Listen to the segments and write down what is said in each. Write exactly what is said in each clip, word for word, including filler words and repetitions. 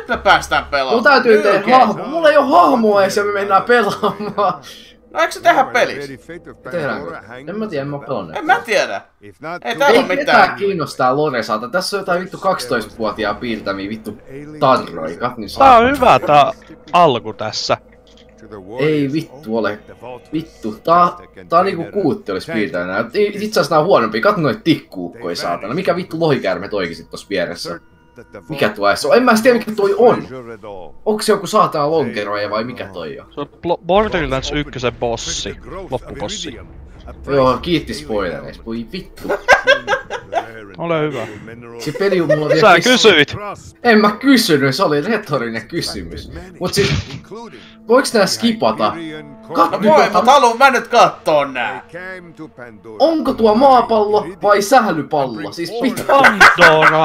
me päästään pelaamaan. Mun täytyy tehdä hahmo. Mulla ei oo hahmoa edes ja me mennään pelaamaan. No eikö se tehdä pelissä? Tehdäänkö? En mä tiedä, en mä oo pelannut. En mä tiedä. Ei täällä oo mitään. Ketään kiinnostaa Loresaata. Tässä on jotain vittu kaksitoistavuotiaan piirtämiä vittu tarroi. Katnin saa. Tää on hyvä tää alku tässä. Ei vittu ole. Vittu. Tää, tää on niinku kuutti olis piirtänyt. Itse asiassa nää on huonompia. Katso noit tikkuukkoja saatana. Mikä vittu lohikäärme toikin sit tossa vieressä? Mikä tuo edes on? En mä tiedä mikä toi on. Onko se joku saatana lonkeroja vai mikä toi on? Se on Borderlands ykkösen bossi. Loppubossi. Joo, kiitti spoilereista. Voi vittu. Ole hyvä. Se peli on mulla vielä Sä kesken. kysyit! En mä kysynyt, se oli retorinen kysymys. Mut siis, voiks nää skipata? Katso, No voi, mut haluun mä nyt kattoo nää. onko tuo maapallo vai sählypallo? Siis pitää. Pandora!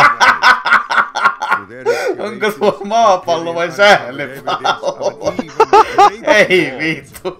Onko tuo maapallo vai sählypallo? Ei vittu.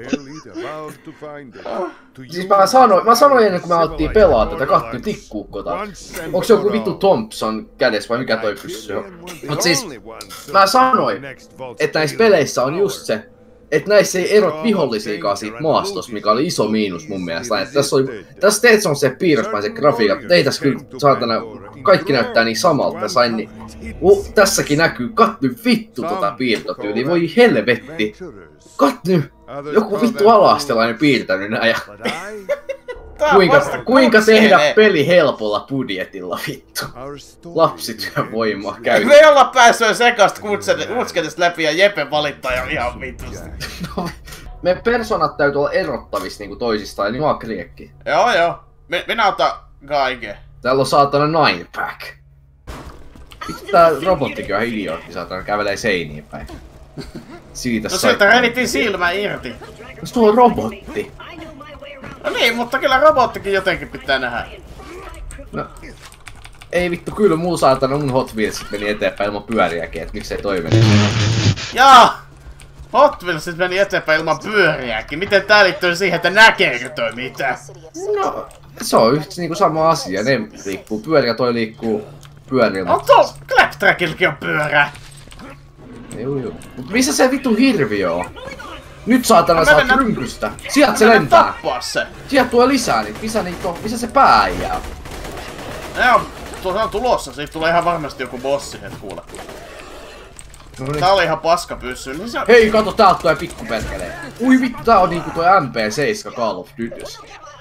Siis mä sanoin, mä sanoin ennen kuin me alettiin pelaa tätä, katsoin tikkuukkota. Onks joku vittu Thompson kädessä vai mikä toi pyssy on? Mut siis, mä sanoin, että näissä peleissä on just se, että näissä ei erot vihollisiakaan siitä maastosta, mikä oli iso miinus mun mielestä. Et tässä, oli, tässä teet on se piirrosmaiset grafiikat, ei tässä kyllä saatana, kaikki näyttää niin samalta. Tässä, niin, uh, tässäkin näkyy, katso vittu tota piirtotyyliä, voi helvetti. Katso nyt, joku vittu ala-astelainen piirtänyt nää ja... Kuinka, kuinka tehdä peli helpolla budjetilla, vittu? Lapsityövoimaa käytetään. Me ei olla päässyt sekasta kutsketes läpi ja Jeppe valittaa jo ihan vitusti. No, me personat täytyy olla erottavissa niinku toisistaan, niin mä oon kriekki. Joo joo. Mi minä otan kaiken. Täällä on saatana nine pack. Vittu tää robottikin on ihan idiootti, saatana kävelee seiniin päin. Siitä No siltä revittiin silmä irti. Jos tuo on robotti. No niin, mutta kyllä robottikin jotenkin pitää nähdä. No, ei vittu, kyllä muu saatana mun Hot Wheelsit meni eteenpäin ilman pyöriäkin, et miksei toi meni. Jaa! Hot Wheelsit meni eteenpäin ilman pyöriäkin. Miten tää liittyy siihen, että näkeekö toi mitään? No, se on yhtä niinku sama asia, ne liikkuu pyöriä, toi liikkuu pyörillä. On tuo Claptrackilläkin on pyörä. Juu juu. Mut missä se vittu hirviö on? Nyt saatana Mä saat mennään- rynkystä. Sieltä se Mennään lentää. tappaa se. Sieltä tulee lisää niitä. Missä niitä on? Missä se pääjää on? Joo, tuossa on tulossa. Siitä tulee ihan varmasti joku bossi, et kuule. No niin. Tää oli ihan paska pyssy. Niin se... Hei, kato, täältä tulee pikkuperkelee. Ui vittu, tää on niinku toi M P seitsemän Call of Duty.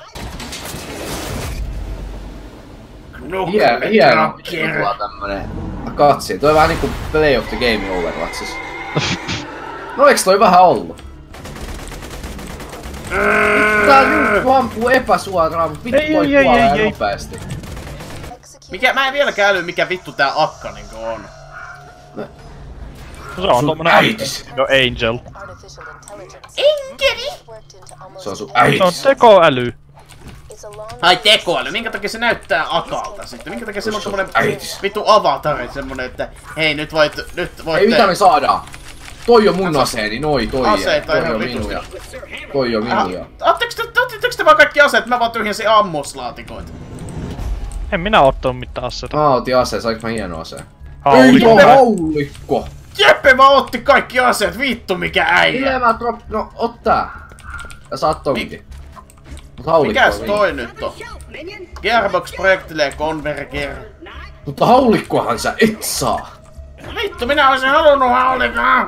Hieno, hieno. Hieno tämmönen katsi. Toi on vähän niinku Play of the Game Overwatchissa. No eiks toi vähän ollu? Vittu tää nyt ampuu epäsuoraan, mut vittu Ei, toi ei, ei, kuolee ei, ei. nopeasti. Mikä, mä en vieläkään äly mikä vittu tää akka niinku on. No se on Sun tommonen äitis. No Angel. Enkeli! Se on sun Se on äitis. tekoäly. Ai tekoäly, minkä takia se näyttää akalta sitten? Minkä takia sillä on tommonen äitis. vittu avatari semmonen, että hei nyt voit, nyt voit... Ei mitä me saadaan? Toi on mun aseeni, noi, toi. Aseita toi ihan on vitusti. minuja. Toi on minuja. Otteks te, otitteko te vaan kaikki aseet? Mä vaan tyhjensin ammuslaatikoita. En minä ottanut mitään asetta. Mä otin aseen, sainko mä hieno aseen? Ei Haulikko. oo haulikko! Jeppe vaan otti kaikki aseet, vittu mikä äijä! Millä mä drop... No, ot tää. Ja saat tonkin. Mut haulikko Mikäs on toi nyt on? Gearbox Projectile Converger. Mutta haulikkohan sä et saa. Vittu, minä olisin halunnut haulikkoa!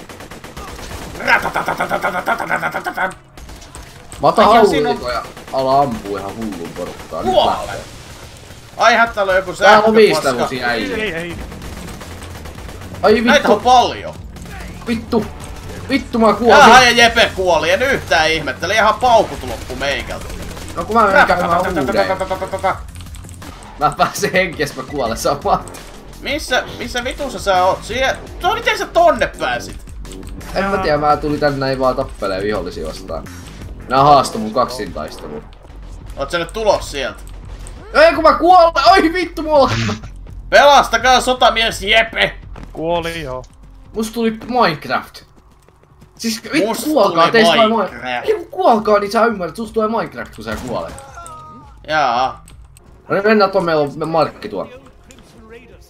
Mä otan Ai, ja siinä haulikko ja ala ampuu ihan hullun porukkaa. Nyt Kuole! lähtee. Ai hättä on joku Täällä on viisi sähköpaska. tämmösiä äijä. Ei, ei. Ai Näitä on vittu, paljon. vittu. Vittu mä Jaha, kuolin. ja Jeppe kuoli, en yhtään ihmettele, ihan paukut loppu meikältä. No kun mä menen käymään uuden. Mä pääsen henkies mä kuolen samaan. Missä, missä vitussa sä oot? Siihen... No miten sä tonne pääsit? En mä tiedä, mä tulin tänne näin vaan tappelee vihollisia vastaan. Nää haasto mun kaksintaistelua. Oot sä nyt tulos sieltä? Ei kun mä kuolen! Ai vittu mulla! Pelastakaa sotamies Jeppe! Kuoli joo. Musta tuli Minecraft. Siis vittu Musta kuolkaa, tuli teistä tulee Minecraft. Minecraft. Ei kun kuolkaa, niin sä ymmärrät, susta tulee Minecraft kun sä kuolet. Jaa. No niin mennään tuon, meillä on markki tuo.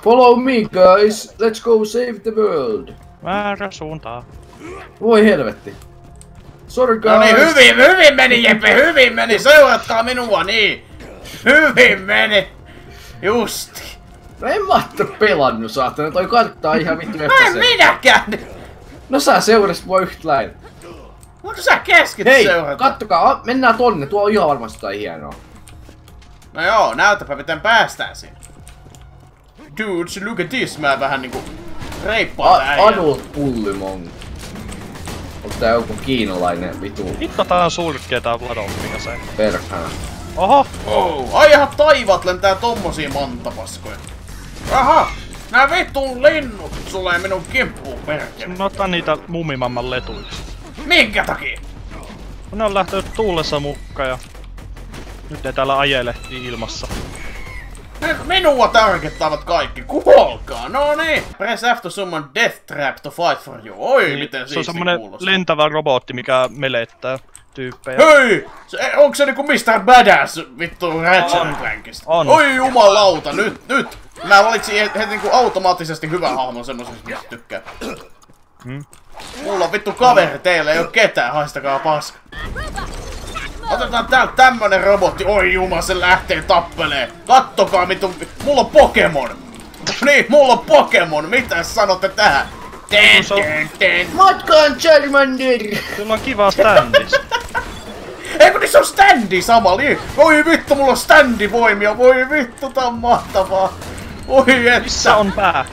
Follow me guys, let's go save the world. Väärä suuntaan. Voi helvetti. Sorry guys. No niin, hyvin, hyvin meni Jeppe, hyvin meni, seuratkaa minua, niin. Hyvin meni. Justi. No en mä oo pelannut, saatana, toi karttaa ihan vittu No en epäselvä. minäkään. No sä seurasit mua yhtä lailla. Mutta sä keskit Hei, seurata. kattokaa, mennään tonne, tuo on ihan varmasti jotain hienoa. No joo, näytäpä miten päästään sinne. Dudes, look at this, mä vähän niinku reippaan A- äijä. Adult Pullymong. Onko tää joku kiinalainen vitu Hitto tää on surkea tää Vladon, mikä se. perhana? Oho! Oh, ai ihan taivat lentää tommosia mantapaskoja. Aha! Nää vitun linnut tulee minun kimppuun perkele. Mä otan niitä mumimamman letuiksi. Minkä takia? Kun ne on lähtenyt tuulessa mukaan ja... Nyt ne täällä ajelehtii ilmassa. Nyt minua targettavat kaikki, kuolkaa! No niin! Press F to summon Death Trap to fight for you. Oi, Niin, miten se on siisti semmonen kuulostaa. lentävä robotti, mikä melettää tyyppejä. Hei! Se, onko se niinku mister Badass vittu Ratchet and Clankista? On. Oi jumalauta, nyt, nyt! Mä valitsin heti, heti niinku automaattisesti hyvän hahmon semmoisesta, mistä tykkää. Hmm? Mulla on vittu kaveri, teillä ei oo ketään, haistakaa paska. Otetaan täältä tämmönen robotti, oi juma, se lähtee tappelee. Kattokaa vittu, mulla on Pokemon. Niin, mulla on Pokemon, mitä sanotte tähän? Ten, ten, ten. Matkaan Charmander! Sulla on kiva standis. Eikö niissä on standi samalla? Voi vittu, mulla on standivoimia, voi vittu, tää on mahtavaa. Oi että. Missä on pää?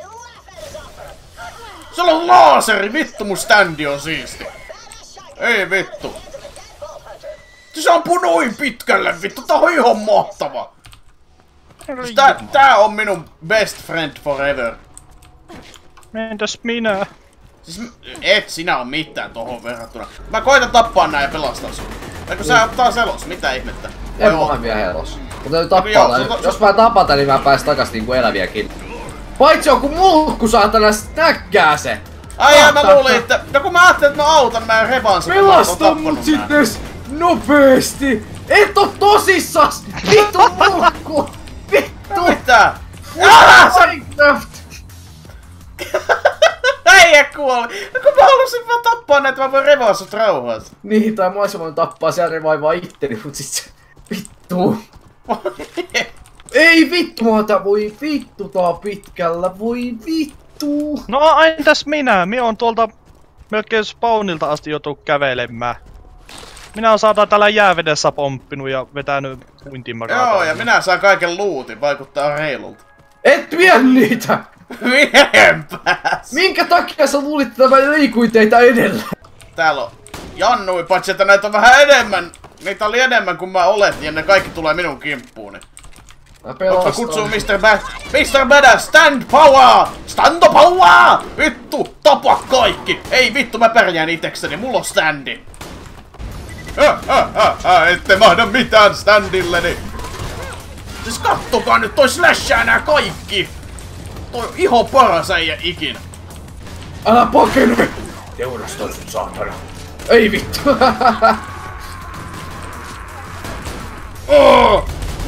Sulla on laaseri, vittu mun standi on siisti. Ei vittu. Se ampuu noin pitkälle, vittu, tää on ihan mahtava. Siis Tää, tää on minun best friend forever. Entäs minä? Siis et sinä oo mitään tohon verrattuna. Mä koitan tappaa nää ja pelastaa sun. Eikö sä ottaa selos? Mitä ihmettä? En Vai mä oo? vielä helos. Mutta täytyy tappaa Joo, tää. se to- Jos mä tapatan, niin mä pääs takas niinku eläviäkin. Paitsi joku mulkku saatana snäkkää se! Ai jaa, mä luulin, että... No kun mä ajattelin, että mä autan, mä revan sen, kun mä oon Pelasta tappanut mut nää. sitten nopeesti! Et oo tosissas! Vittu mulkku! Vittu! Mitä? Ah, sä... Minecraft! Äijä kuoli! No kun mä halusin vaan tappaa näitä, mä voin revaa sut rauhassa. Niin, tai mä oisin voinut tappaa siellä revaivaa itteni, mut sit se... Vittu! Ei vittu maata, voi vittu tää pitkällä, voi vittu! No entäs minä? Minä on tuolta melkein spawnilta asti joutuu kävelemään. Minä olen saattaa täällä jäävedessä pomppinut ja vetänyt uintimaraa. Joo, ja minä saan kaiken lootin, vaikuttaa reilulta. Et vie niitä! Mien pääs? Minkä takia sä luulit, että mä liikuin teitä edellä? Täällä on jannui, paitsi että näitä on vähän enemmän. Niitä oli enemmän kuin mä oletin, ja ne kaikki tulee minun kimppuuni. Mä Mä pelastan. kutsun mister Bad... mister Badass, stand power! Stand power! Vittu, tapa kaikki! Ei vittu, mä pärjään itekseni, mulla on standi. Äh, äh, äh, äh, ette mahda mitään standilleni. Siis kattokaa nyt, toi slashaa nää kaikki! Toi on ihan paras äijä ikinä. Älä pakene! Teurastan sut saatana. Ei vittu! Oh!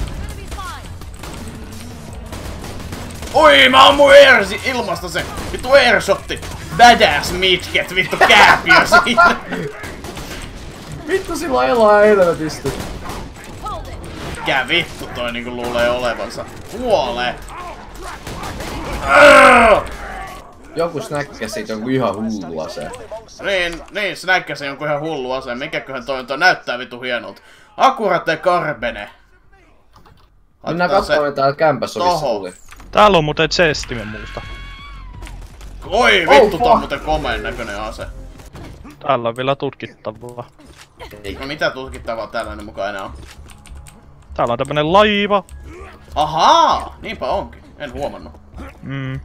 Oi, mä ammuin airsi ilmasta se vittu airshotti. Badass midget, vittu kääpiö siinä. Vittu sillä elää helvetisti. Mikä vittu toi niinku luulee olevansa? Kuolee. Arr! Joku snäkkäs siitä jonkun ihan hullu ase. Niin, niin, se näkkäsi jonkun ihan hullu aseen. Mikäköhän toi on? Toi näyttää vittu hienolta. Acurate Carbene. Mennään Laitetaan se katsomaan, että täällä kämpässä on missä tohon. tuli. Täällä on muuten chestimen muusta. Oi Oh, vittu, tää on fuck. muuten komeen näköinen ase. Täällä on vielä tutkittavaa. No mitä tutkittavaa tällainen mukaan enää on? Täällä on tämmönen laiva. Ahaa, niinpä onkin. En huomannut. Mm.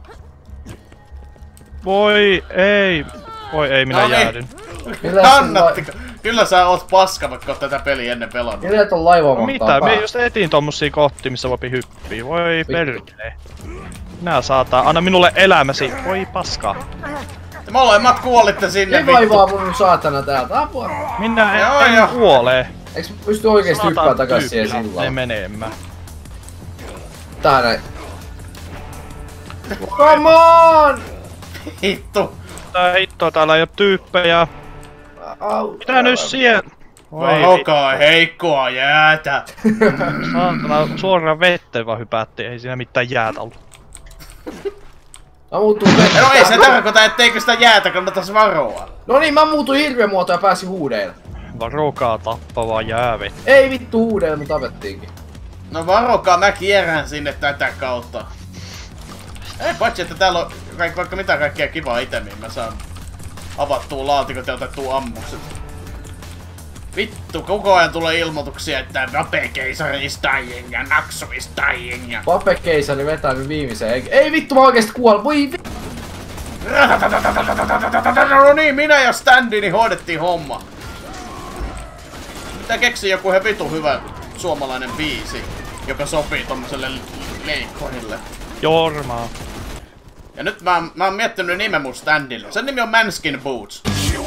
Voi ei. Voi ei, minä No niin. jäädyn. Mitä Kannatti. Kyllä sä oot paska, vaikka oot tätä peliä ennen pelannut. Millä ton laiva mahtaa Mitä? päästä? Me just etin tommosia kohtia, missä voi hyppiä. Voi perkele. Minä saataan. Anna minulle elämäsi. Voi paskaa. Te molemmat kuolitte sinne Ei vittu. vaivaa mun saatana täältä, apua! Minä en, Joo, en joo. kuole. Eiks mä pysty oikeesti hyppää takas siihen Ne sillaan? menemään. Tää näin. Come on! Hittu! Tää hittoa, täällä ei oo tyyppejä. Au. Mitä nyt siihen? Varokaa heikkoa jäätä! Saatana, suoraan vetteen vaan hypättiin, ei siinä mitään jäätä ollut. Mä muutuin vettä. No ei se tarkoita, etteikö sitä jäätä kannatais varoa. No niin, mä muutuin hirviömuotoon ja pääsin huudeille. Varokaa tappavaa jäävet. Ei vittu huudeille, mut tapettiinkin. No varokaa, mä kierrän sinne tätä kautta. Ei paitsi, että täällä on kaik vaikka mitä kaikkea kivaa itemiä, mä saan avattua laatikot ja otettua ammukset. Vittu, koko ajan tulee ilmoituksia, että Vape-keisari is dying ja Naksu is dying ja... Vape-keisari vetänyt viimeiseen. Ei, ei vittu, mä oikeesti kuolen. Voi vittu. No niin, minä ja Standini hoidettiin homma. Pitää keksiä joku ihan vitu hyvä suomalainen biisi, joka sopii tommoselle leikkorille. Jormaa. Ja nyt mä, mä oon miettinyt nimen mun standille. Sen nimi on Manskin Boots.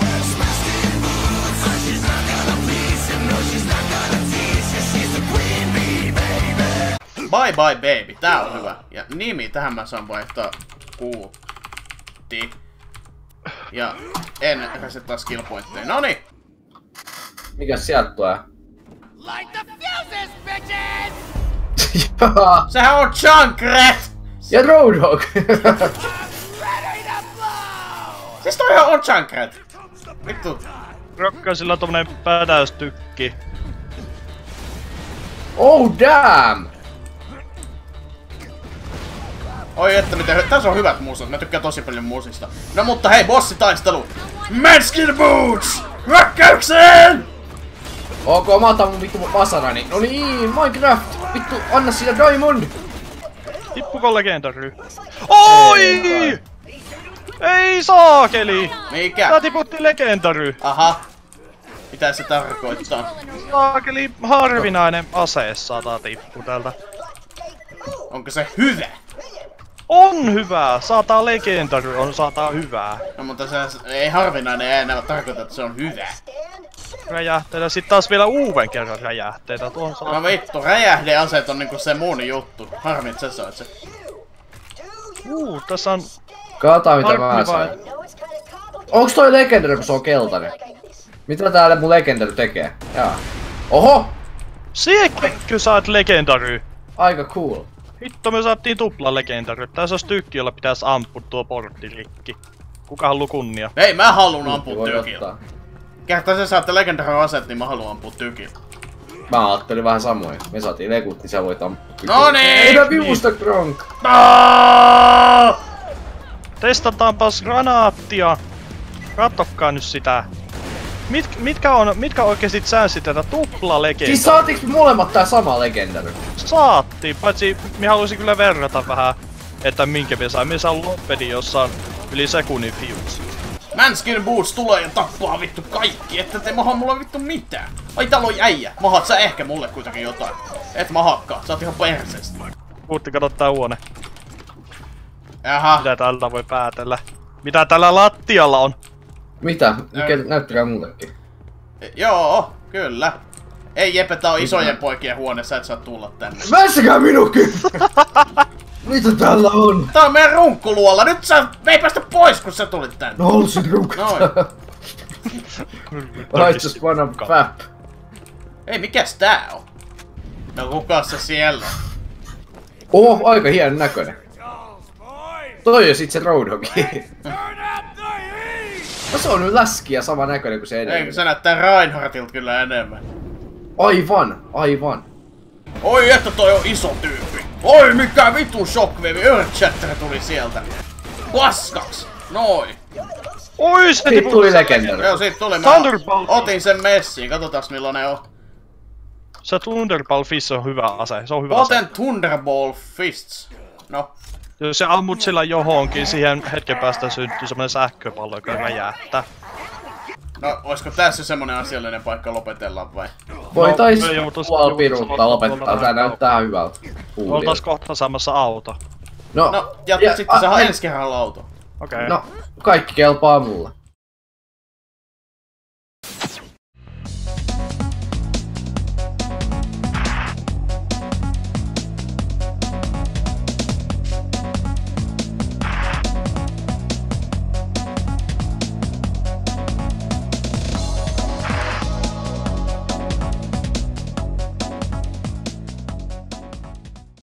Bye bye baby, tää on hyvä. Ja nimi, tähän mä saan vaihtaa Kuutti. Ja en resettaa skill pointteja. Noniin! Mikäs sieltä tulee? Light the fuses, bitches! Sehän on Junkrat! Ja Roadhog! Ready to blow! Siis toihan on Junkrat! Vittu. Rokkaisilla on tommonen pädäystykki. Oh damn! Oi että miten hy- tässä on hyvät muusat, mä tykkään tosi paljon muusista. No mutta hei, bossitaistelu! Manskin Boots! Hyökkäykseen! Ok, mä otan mun vittu vasarani. No niin, Minecraft! Vittu, anna sillä Diamond! Tippuko legendary? Oi! Ei saakeli! Mikä? Tää tiputti legendary. Aha. Mitä se tarkoittaa? Saakeli harvinainen ase saattaa tippu täältä. Onko se hyvä? On hyvää! Saataa legendary on saataa hyvää. No mutta se ei harvinainen ei enää tarkoita, että se on hyvä. Räjähteitä, sit taas vielä uuden kerran räjähteitä. Tuon saa... No vittu, räjähdeaseet on niinku se mun juttu. Harmi, että sä sait se. Uu, tässä on... Katsotaan mitä mä Harmi sain. vai- Onks toi Legendary, kun se on keltainen? Mitä täällä mun Legendary tekee? Jaa. Oho! Siekkikkö saat legendary? Aika cool. Hitto, me saatiin tupla legendary. Tässä olisi tykki, jolla pitäisi ampua tuo portti rikki. Kuka haluaa kunnia? Hei, mä haluun ampua Voi tykillä. ottaa. Kertaa sä saatte legendary aseet, niin mä haluan ampua tykillä. Mä ajattelin vähän samoin. Me saatiin lekut, niin sä voit ampua. Noniin! Ei nää vivusta, Gronk! Aaaaaa! Testataanpas granaattia. Katokkaa nyt sitä. Mit, mitkä on, mitkä oikeesti säänsi tätä tupla legendary? Siis saatiinko me molemmat tää sama Legendary? Saattiin, paitsi me haluaisin kyllä verrata vähän, että minkä me sai. Me saa loppedi, jossa on yli sekunnin fuse. Manskin Boots tulee ja tappaa vittu kaikki, että te maha mulle vittu mitään. Ai täällä on äijä. Mahat sä ehkä mulle kuitenkin jotain. Et mahakkaa, sä oot ihan perseestä. Puhutti katottaa huone. Jaha. Mitä täältä voi päätellä? Mitä tällä lattialla on? Mitä? Mikä näyttäkää mullekin? E, joo, kyllä. Ei Jeppe, tää on isojen poikien huone, sä et saa tulla tänne. Mässäkää minunkin! Mitä täällä on? Tää on meidän runkkuluolla, nyt sä, me ei päästä pois kun sä tulit tänne. No halusit runkata. Noin. I just wanna fap. Ei, mikäs tää on? No kukas se siellä? Oho, aika hienon näköinen. Toi on sit se Roadhog. No se on nyt läskiä sama näköinen kuin se Eikö edellinen. se näyttää Reinhardtilta kyllä enemmän? Aivan, aivan. Oi että toi on iso tyyppi. Oi mikä vitun shockwave, Earthshatter tuli sieltä. Paskaks. Noin. Oi, se Siitä tuli Legendary. Joo, siitä tuli. Mä Thunderbolt. otin sen messiin, katsotaan millainen on. Se Thunderball Fist on hyvä ase, se on hyvä ase. Oten Thunderball Fists. No. Jos sä ammut sillä johonkin, siihen hetken päästä syntyy semmonen sähköpallo, joka räjähtää. No, oisko tässä semmonen asiallinen paikka lopetella vai? Voitais No, joutuis- puoli joutuis piruutta lopettaa, lopettaa tää näyttää hyvältä. Huulilta. Oltais kohta saamassa auto. No, No, ja, ja- sitten a- saa ai- ensi kerralla auto. Okei. Okay. No, kaikki kelpaa mulle.